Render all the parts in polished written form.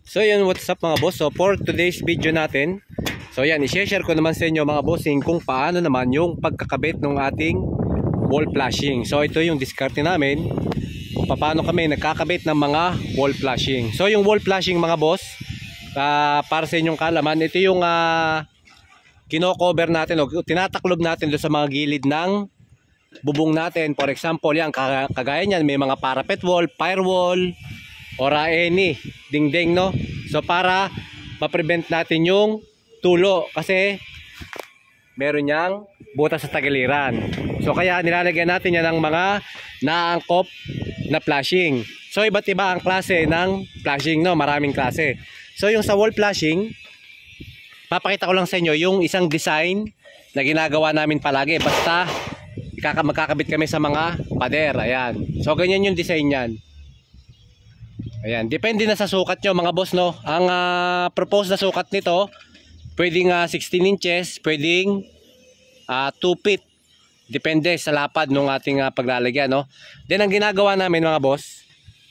So yun, what's up mga boss? So for today's video natin, so yan, i-share ko naman sa inyo mga bossing kung paano naman yung pagkakabit ng ating wall flashing. So ito yung diskarte namin kung paano kami nagkakabit ng mga wall flashing. So yung wall flashing mga boss, para sa inyong kalaman, ito yung kino-cover natin o tinataklob natin doon sa mga gilid ng bubong natin. For example, yan, kagaya niyan, may mga parapet wall, firewall, or any dingding, no? So para ma-prevent natin yung tulo kasi meron niyang butas sa tagiliran. So kaya nilalagyan natin yan ng mga naangkop na flashing. So iba't iba ang klase ng flashing, no? Maraming klase. So yung sa wall flashing, papakita ko lang sa inyo yung isang design na ginagawa namin palagi. Basta magkakabit kami sa mga pader. Ayan. So ganyan yung design yan. Ayan, depende na sa sukat nyo mga boss, no. Ang proposed na sukat nito, pwedeng 16 inches, pwedeng 2 feet. Depende sa lapad ng ating paglalagyan, no. Then ang ginagawa namin mga boss,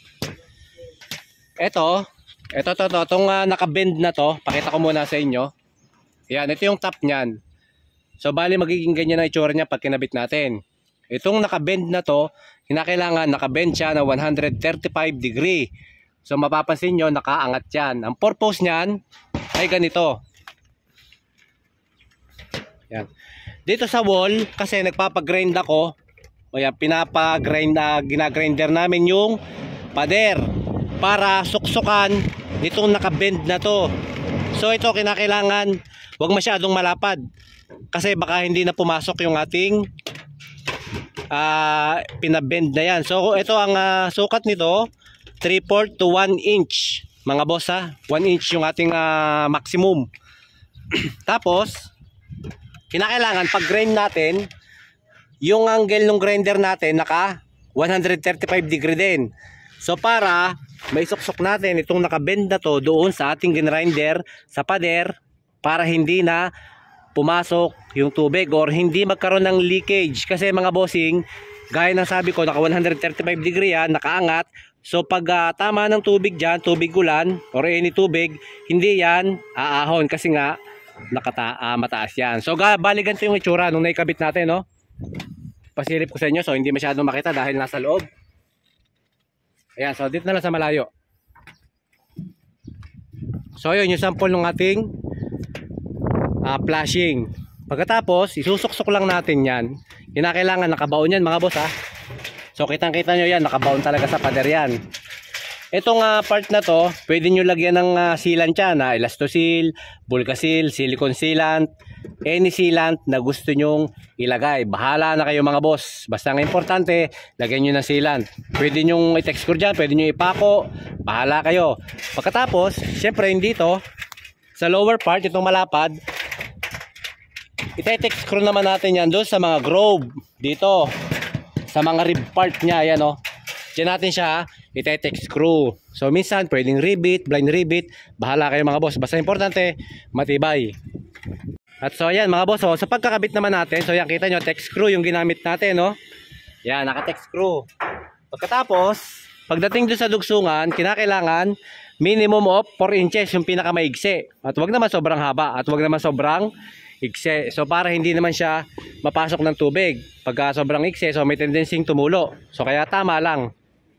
itong nakabend na to, pakita ko muna sa inyo. Ayan, ito yung top nyan. So bali magiging ganyan ang itsura niya pag kinabit natin. Itong nakabend na to, kinakailangan nakabend siya na 135 degree. So mapapansin nyo, nakaangat yan. Ang purpose nyan ay ganito. Yan. Dito sa wall, kasi nagpapagrind ako, o yan, ginagrinder namin yung pader para suksukan nitong nakabend na to. So ito kinakailangan wag masyadong malapad kasi baka hindi na pumasok yung ating pinabend na yan. So ito ang sukat nito, 3/4 to 1 inch mga boss, 1 inch yung ating maximum. Tapos kinakailangan pag grind natin, yung angle ng grinder natin naka 135 degree din. So para may suksok natin itong nakabend na to doon sa ating grinder sa pader para hindi na pumasok yung tubig or hindi magkaroon ng leakage. Kasi mga bossing, gaya ng sabi ko, naka 135 degree yan, nakaangat. So pag tama ng tubig dyan, tubig ulan or any tubig, hindi yan aahon kasi nga mataas yan. So bali ganito yung itsura nung naikabit natin, no? Pasilip ko sa inyo so hindi masyadong makita dahil nasa loob. Ayan, so dito na lang sa malayo. So yun yung sample ng ating flashing. Pagkatapos isusuksok lang natin yan. Kinakailangan nakabaon yan mga boss, So kitang kita nyo yan, nakabaon talaga sa pader yan. Itong part na to, pwede nyo lagyan ng sealant yan, Elastoseal, Bulkasil, silicone sealant, any sealant na gusto nyong ilagay. Bahala na kayo mga boss. Basta ang importante, lagyan nyo ng sealant. Pwede nyong i-texture dyan, pwede nyo ipako, bahala kayo. Pagkatapos, syempre dito, sa lower part, itong malapad, ite-texture naman natin yan doon sa mga groove, dito, sa mga rib part nya, ayan Diyan natin siya ite-text screw. So minsan pwedeng rivet, blind rivet, bahala kayo mga boss. Basta importante matibay. At so ayan mga boss, sa pagkakabit naman natin, so yan kita nyo, text screw yung ginamit natin, Yan, naka-text screw. Pagkatapos, pagdating doon sa dugsungan, kinakailangan minimum of 4 inches yung pinakamaigsi. At wag naman sobrang haba at wag naman sobrang ikse. So para hindi naman siya mapasok ng tubig. Pagka sobrang ikse, so may tendency tumulo. So kaya tama lang.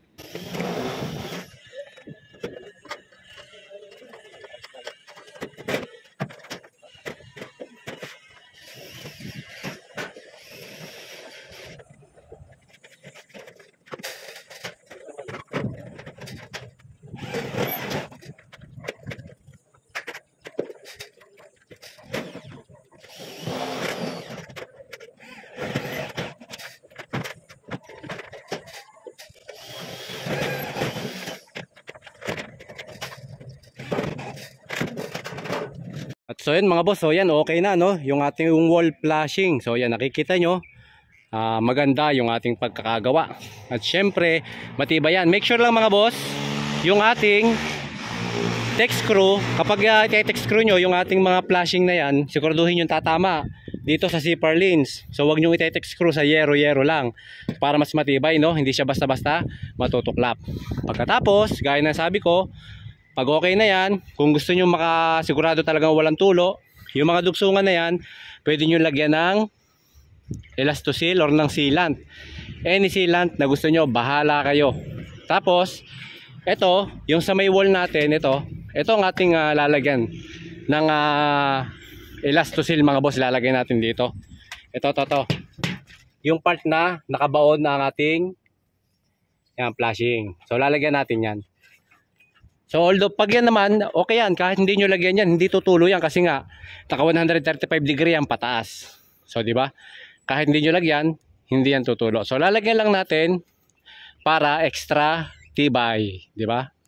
At so yan mga boss, so yan okay na yung ating wall flashing. So yan nakikita nyo, maganda yung ating pagkakagawa. At syempre matibay yan. Make sure lang mga boss, yung ating text screw, kapag i-text screw nyo yung ating mga flashing na yan, siguraduhin yung tatama dito sa zipper lines. So wag nyo i-text screw sa yero lang para mas matibay, hindi siya basta-basta matutuklap. Pagkatapos, gaya ng sabi ko, Pag okay na yan, kung gusto nyo makasigurado talagang walang tulo, yung mga dugsungan na yan, pwede nyo lagyan ng Elastoseal or ng sealant. Any sealant na gusto nyo, bahala kayo. Tapos, ito, yung sa may wall natin, ito ang ating lalagyan ng Elastoseal mga boss, lalagyan natin dito. Ito. Yung part na nakabaon na ang ating flashing. So, lalagyan natin yan. So although pag yan naman, okay yan. Kahit hindi nyo lagyan yan, hindi tutulo yan. Kasi nga, naka 135 degree yan pataas. So di ba? Kahit hindi nyo lagyan, hindi yan tutulo. So lalagyan lang natin para extra tibay. Di ba?